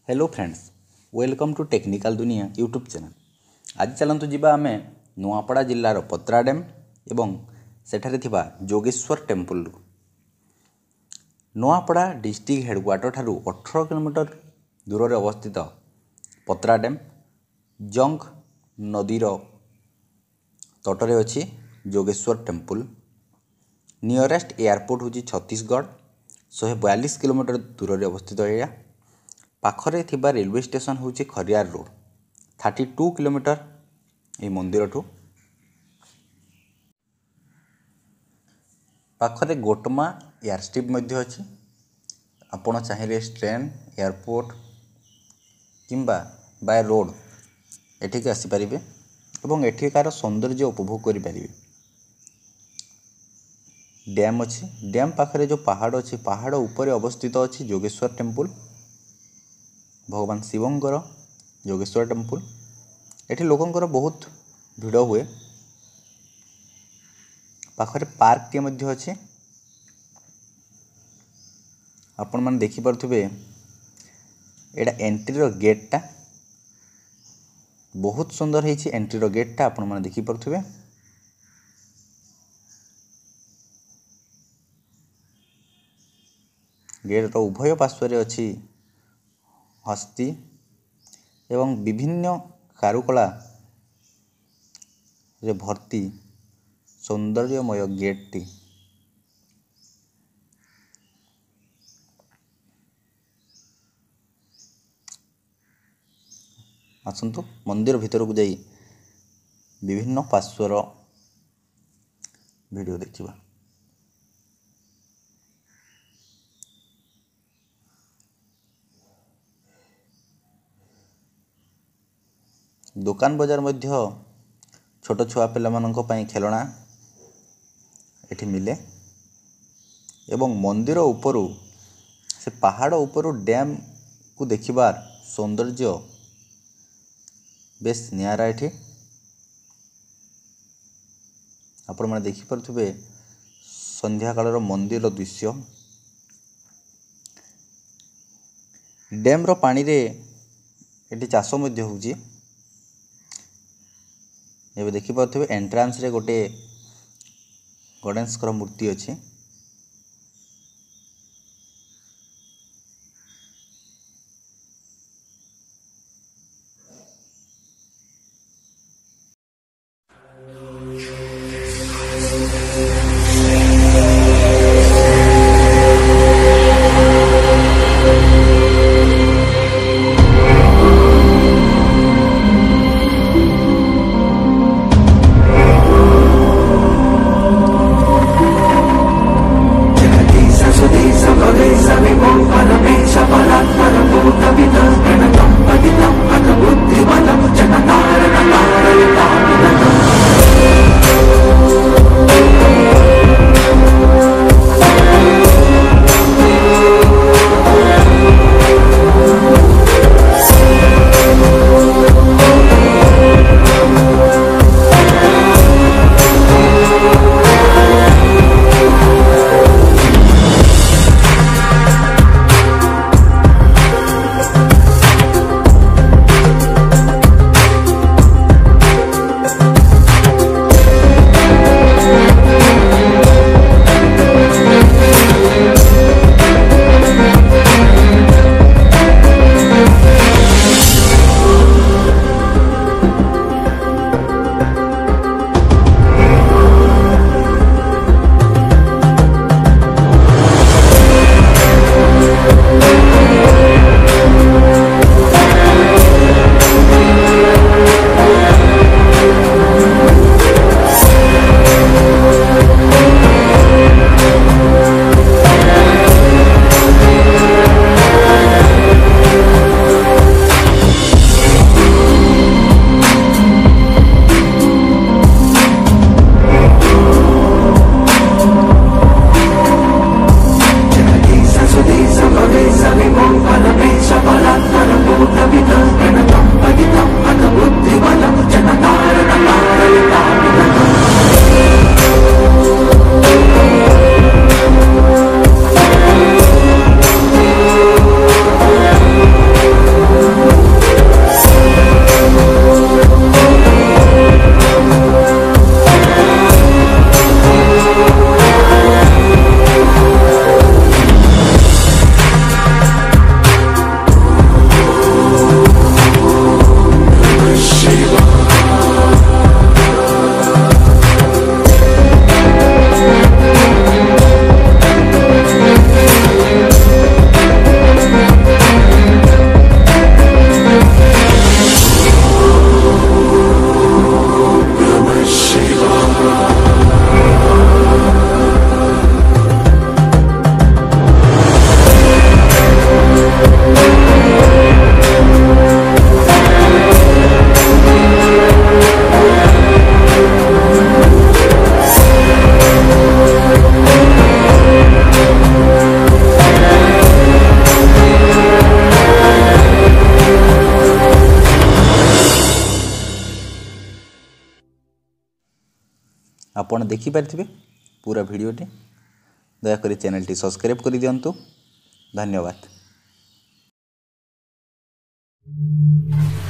Hello friends, welcome to technical दुनिया YouTube channel. आज चलतु जीवा आमे नुआपड़ा जिल्लार पत्रा डैम एवं सेठारे थिबा Jogeshwar temple. Nuapada district headquarter ठारू 18 किलोमीटर दूर में अवस्थित पत्रा डैम जंग नदीर तटरे अच्छी जोगेश्वर टेम्पल। नियरेस्ट एयरपोर्ट हूँ छत्तीसगढ़ 142 किलोमीटर दूर में अवस्थित एरिया। पाखरे थिबा रेलवे स्टेशन हूँ खरियार रोड 32 किलोमीटर ये मंदिर ठू। पाखरे गोटमा एयर स्ट्रिप मध्य अच्छी। आपण चाहिए ट्रेन एयरपोर्ट किंबा बाय रोड एठिक आसीपारे और एठिकार सौंदर्य उपभोग करें। डैम अच्छी। डैम पाखरे जो पहाड़ अच्छी पहाड़ ऊपर अवस्थित अच्छी जोगेश्वर टेम्पल, भगवान शिवंकर जोगेश्वर टेम्पल। एठी लोकंकर बहुत भिड़ हुए। पाखरे पार्क टे मध्य अच्छे। आपण मैंने देखिपे एटा एंट्री गेटा बहुत सुंदर है। एंट्री गेटा आपण मैंने देखिपे गेट उभय पार्श्व अच्छी हस्ती एवं विभिन्न कारुकला रे भर्ती सौंदर्यमय गेटटी। आसतु मंदिर भीतर को जाई विभिन्न पार्श्वर वीडियो देखिबा। दुकान बजार मध्य छोट छुआ पिला मानक पई खेलना एठी मिले एवं मंदिर उपरू से पहाड़ उपरू डैम को देखिबार सौंदर्य बेस नियारा। एठी आपण माने देखि परथुबे संध्या कालर मंदिर दृश्य। डैम रो पानी रे एठी चाष मध्य होउची। एबे देखि पाथुबे एंट्रांस रे गोटे गणेशकर मूर्ति अछि। आपण देखिपारे पूरा भिडटी दयाकोरी चैनल सब्सक्राइब कर दिंतु। धन्यवाद।